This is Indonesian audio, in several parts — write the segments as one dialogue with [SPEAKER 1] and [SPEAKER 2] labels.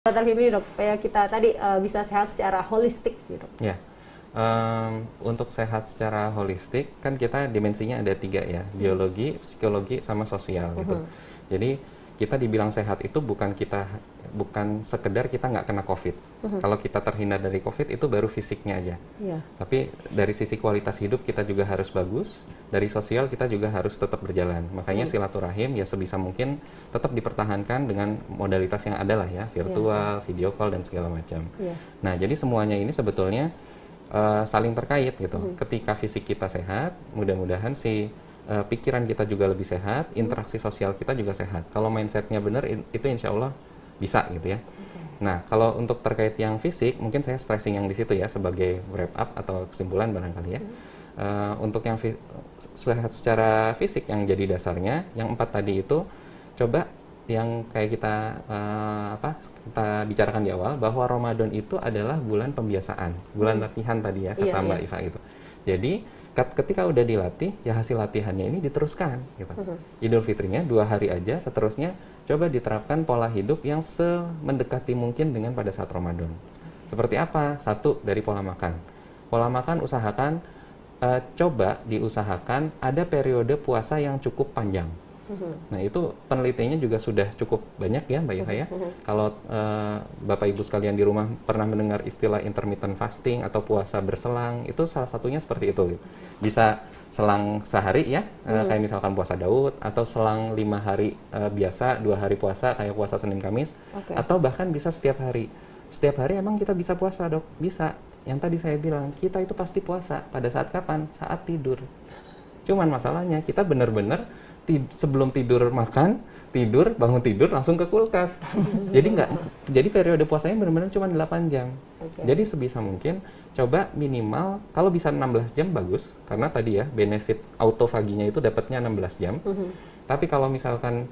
[SPEAKER 1] Dr. Fibri, dok, supaya kita tadi bisa sehat secara holistik gitu.
[SPEAKER 2] Ya, untuk sehat secara holistik kan kita dimensinya ada 3 ya, biologi, psikologi, sama sosial gitu. Jadi kita dibilang sehat itu bukan sekedar kita nggak kena COVID. Kalau kita terhindar dari COVID itu baru fisiknya aja. Tapi dari sisi kualitas hidup kita juga harus bagus, dari sosial kita juga harus tetap berjalan. Makanya silaturahim ya sebisa mungkin tetap dipertahankan dengan modalitas yang ada lah ya, virtual, video call dan segala macam. Nah, jadi semuanya ini sebetulnya saling terkait gitu. Ketika fisik kita sehat, mudah-mudahan pikiran kita juga lebih sehat, interaksi sosial kita juga sehat. Kalau mindsetnya benar, itu insya Allah bisa gitu ya. Nah, kalau untuk terkait yang fisik, mungkin saya stressing yang di situ ya sebagai wrap up atau kesimpulan barangkali ya. Untuk yang sehat secara fisik yang jadi dasarnya, yang 4 tadi itu, coba yang kayak kita bicarakan di awal, bahwa Ramadan itu adalah bulan pembiasaan, bulan latihan tadi ya, kata Mbak Iva gitu. Jadi ketika udah dilatih, ya hasil latihannya ini diteruskan gitu. Idul Fitrinya 2 hari aja, seterusnya coba diterapkan pola hidup yang semendekati mungkin dengan pada saat Ramadan. Seperti apa? 1, dari pola makan. Pola makan usahakan, coba diusahakan ada periode puasa yang cukup panjang. Nah, itu penelitiannya juga sudah cukup banyak ya Mbak Iva ya. Kalau Bapak Ibu sekalian di rumah pernah mendengar istilah intermittent fasting atau puasa berselang, itu salah satunya seperti itu. Bisa selang sehari ya, kayak misalkan puasa Daud, atau selang 5 hari biasa, 2 hari puasa kayak puasa Senin Kamis, atau bahkan bisa setiap hari. Setiap hari emang kita bisa puasa, dok? Bisa. Yang tadi saya bilang, kita itu pasti puasa. Pada saat kapan? Saat tidur. Cuman masalahnya kita benar-benar sebelum tidur makan, bangun tidur langsung ke kulkas. Jadi periode puasanya benar-benar cuma 8 jam. Jadi sebisa mungkin coba minimal kalau bisa 16 jam bagus, karena tadi ya benefit autofaginya itu dapatnya 16 jam. Tapi kalau misalkan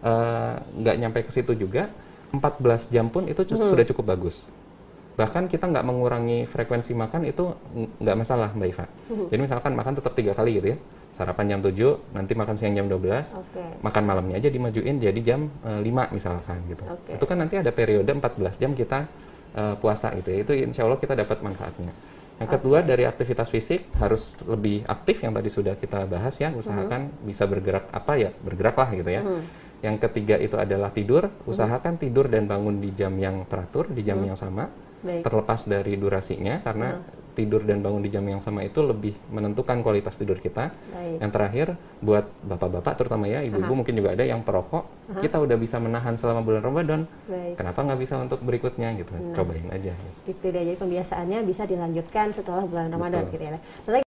[SPEAKER 2] nggak nyampe ke situ juga, 14 jam pun itu sudah cukup bagus. Bahkan kita nggak mengurangi frekuensi makan itu nggak masalah Mbak Iva. Jadi misalkan makan tetap 3 kali gitu ya. Sarapan jam 7, nanti makan siang jam 12, makan malamnya aja dimajuin jadi jam 5 misalkan gitu. Itu kan nanti ada periode 14 jam kita puasa gitu ya. Itu insya Allah kita dapat manfaatnya. Yang kedua, dari aktivitas fisik harus lebih aktif, yang tadi sudah kita bahas ya, usahakan bisa bergerak bergeraklah gitu ya. Yang ketiga itu adalah tidur, usahakan tidur dan bangun di jam yang teratur, di jam yang sama. Terlepas dari durasinya, karena tidur dan bangun di jam yang sama itu lebih menentukan kualitas tidur kita. Yang terakhir, buat bapak-bapak terutama ya, ibu-ibu mungkin juga ada yang perokok, kita udah bisa menahan selama bulan Ramadan, kenapa nggak bisa untuk berikutnya gitu. Cobain aja.
[SPEAKER 1] Itu dia, jadi pembiasaannya bisa dilanjutkan setelah bulan Ramadan gitu ya.